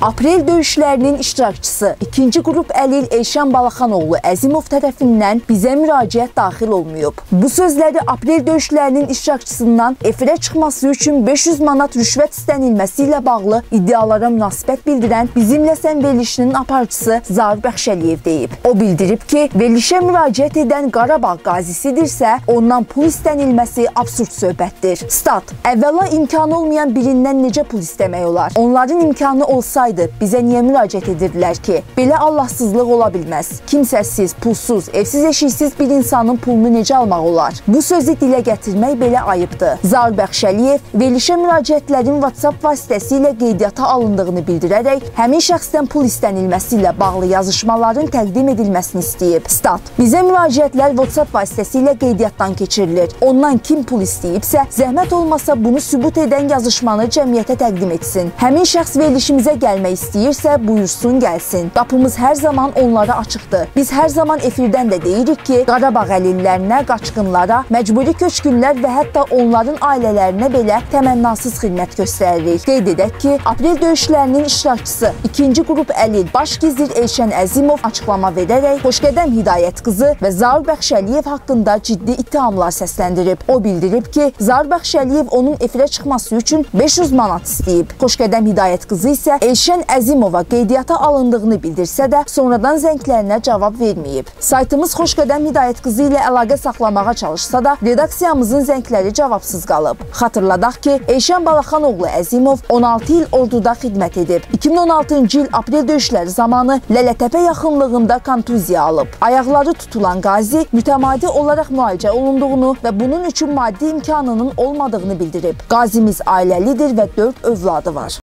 Aprel döyüşlərinin iştirakçısı 2-ci qrup əlil Elşən Balaxanoğlu Əzimov tərəfindən bizə müraciət daxil olmayıb. Bu sözləri aprel döyüşlərinin iştirakçısından efirə çıxması üçün 500 manat rüşvət istənilməsi ilə bağlı iddialara münasibət bildirən Bizimlə Sən verilişinin aparıcısı Zaur Bəxşəliyev deyib. O bildirib ki, verilişə müraciət edən Qarabağ qazisidirsə, ondan pul istənilməsi absurd söhbətdir. Stat: əvvəla imkanı olmayan birindən necə pul istəmək olar? Onların imkanı olsaydı bizə niyə müraciət edirdilər ki? Belə Allahsızlıq ola bilməz. Kimsəsiz, pulsuz, evsiz eşiksiz bir insanın pulunu necə almaq olar? Bu sözü dilə gətirmək belə ayıbdır. Zaur Bəxşəliyev verilişə müraciətlərin WhatsApp vasitəsilə qeydiyyata alındığını bildirərək həmin şəxsdən pul istənilməsi ilə bağlı yazışmaların təqdim edilməsini istəyib. Stat: bizə müraciətlər WhatsApp vasitəsilə qeydiyyatdan keçirilir. Ondan kim pul istəyibsə, zəhmət olmasa bunu sübut edən yazışmanı cəmiyyətə təqdim etsin. Həmin şəxs verilişimizə gəlmək istəyirsə, buyursun gəlsin. Qapımız hər zaman onlara açıqdır. Biz hər zaman efirdən də deyirik ki, Qarabağ əlillərinə, qaçqınlara, məcburi köçkünlər və hətta onların ailələrinə belə təmənnasız xidmət göstəririk. Qeyd edək ki, aprel döyüşlərinin iştirakçısı 2-ci qrup əlil baş gizir Elşən Əzimov açıqlama verərək Xoşqədəm Hidayət qızı və Zaur Bəxşəliyev haqqında ciddi ittihamlar səsləndirib. O bildirib ki, Zaur Bəxşəliyev onun efirə çıxması üçün 500 manat istəyib. Xoşqədəm Hidayət qızı isə Elşən Əzimova qeydiyyata alındığını bildirsə də, sonradan zənglərinə cavab verməyib. Saytımız Xoşqədəm Hidayət qızı ilə əlaqə saxlamağa çalışsa da, redaksiyamızın zəngləri cavabsız qalıb. Xatırladaq ki, Elşən Balaxanoğlu Əzimov 16 il orduda xidmət edib. 2016-cı il aprel döyüşləri zamanı Lələtəpə yaxınlığında kontuziya alıb. Ayaqları tutulan qazi mütəmadi olaraq müalicə olunduğunu və bunun üçün maddi imkanının olmadığını bildirib. Qazimiz ailəlidir və 4 övladı var.